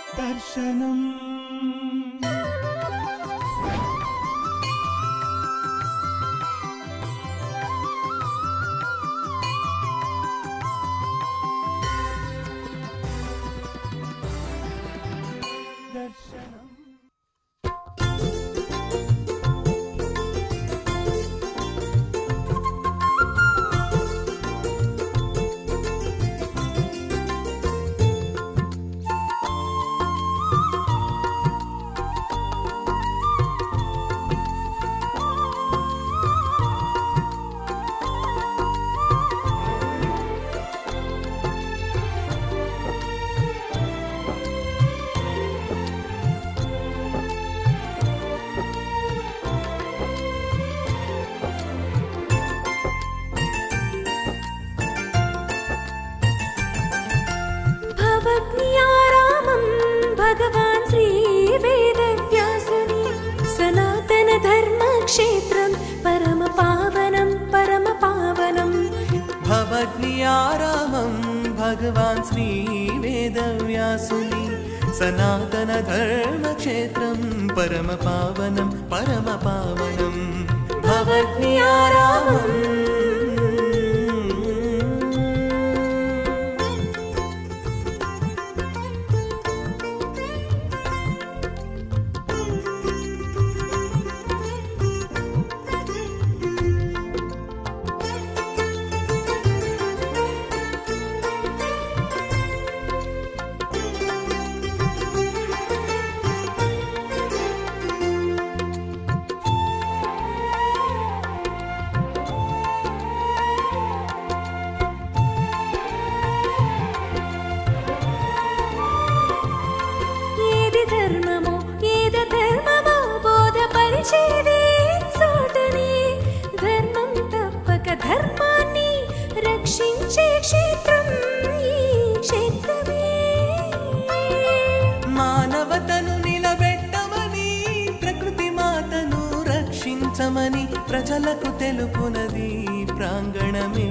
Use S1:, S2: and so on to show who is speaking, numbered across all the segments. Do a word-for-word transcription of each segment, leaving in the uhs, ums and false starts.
S1: దర్శనం
S2: भगवान श्री वेद व्यासुनि सनातन धर्म क्षेत्रं परम पावनं परम पावनं
S1: भवग्नियारामं भगवान श्री वेद व्यासुनि सनातन धर्म क्षेत्रं परम पावनं परम पावनं भवग्नियारामं ప్రజలకు తెలుపునది ప్రాంగణమే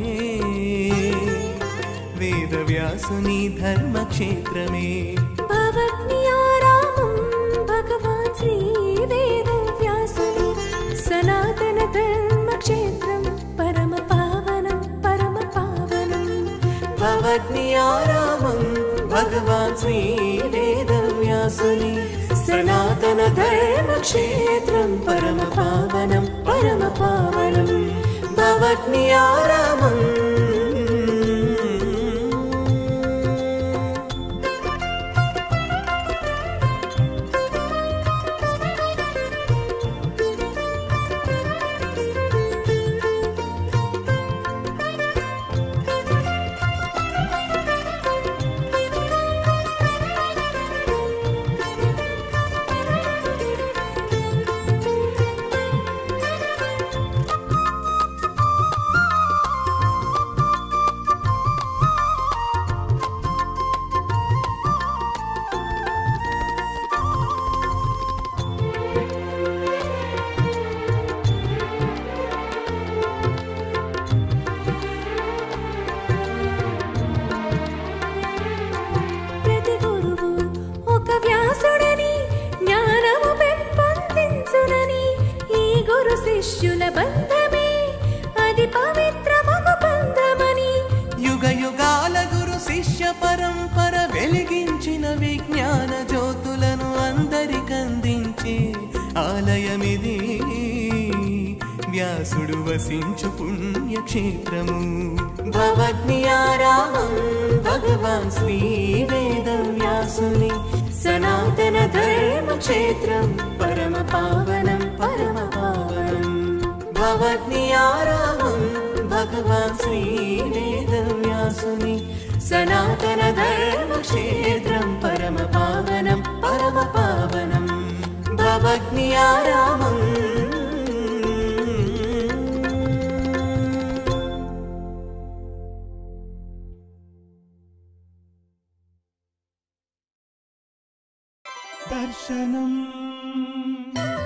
S1: వేద వ్యాసుని ధర్మక్షేత్రమే
S2: భవగ్నియారామం భగవాన్ శ్రీ వేద వ్యాసుని సనాతన ధర్మక్షేత్రం పరమ పావనం పరమ పావనం
S1: భవగ్నియారామం భగవాన్ శ్రీ వేద వ్యాసుని सनातन धर्म क्षेत्रं परम पावनं परम पावनं भवग्नियारामम्
S2: శిష్యుల బంధమే అది పవిత్రమగు బంధమని
S1: యుగ యుగాల గురు శిష్య పరంపర వెలిగించిన విజ్ఞాన జ్యోతులను అందరికందించే ఆలయమిది వ్యాసుడు వసించు పుణ్యక్షేత్రము భవగ్నియారామం భగవాన్ శ్రీ వేద వ్యాసుని సనాతన ధర్మ క్షేత్రం పరమ పావనం పరమ పావనం భవగ్నియారామం భగవాన్ శ్రీ వేద వ్యాసుని సనాతన ధర్మ క్షేత్రం పరమ పావనం పరమ పావనం భవగ్నియారామం దర్శనం